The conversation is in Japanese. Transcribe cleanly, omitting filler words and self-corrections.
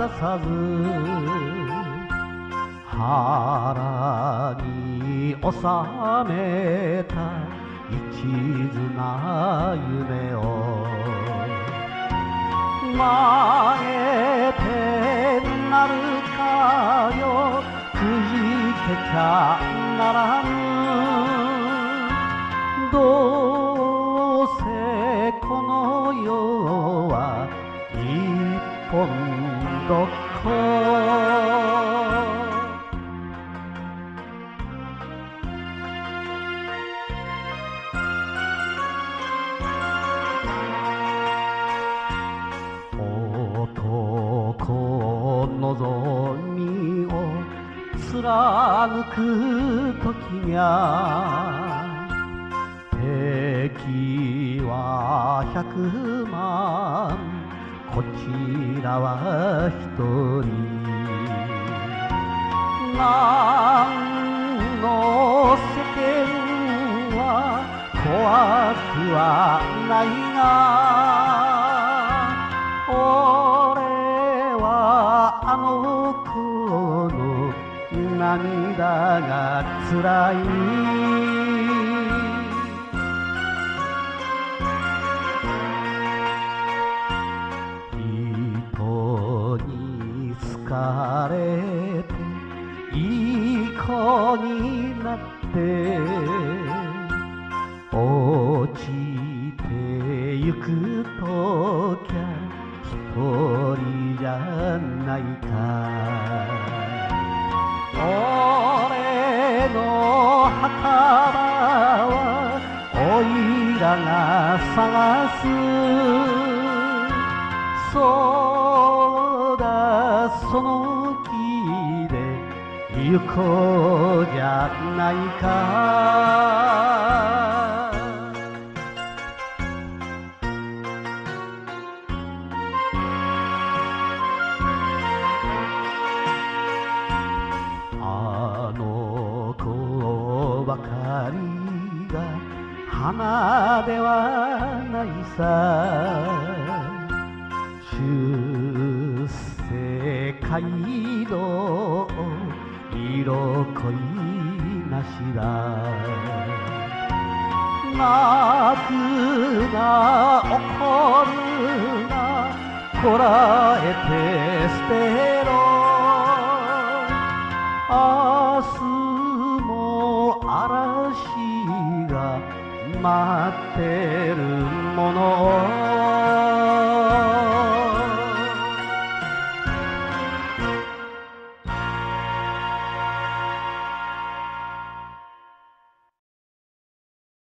離さず腹に収めた一途な夢を曲げてなるかよくじけちゃならぬどうせこの世は一本どこ男望みを貫く時にゃ敵は100万こちらは1人何の世間は怖くはないが俺はあの子の涙がつらい人に好かれていい子になって落ちてゆくときゃ一人じゃないか俺の墓場はおいらが探すそうだその木で行こうじゃないかあの子ばかりが花ではないさ出世街道色恋なしだ泣くな怒るなこらえて捨てろ明日も嵐が待ってるもの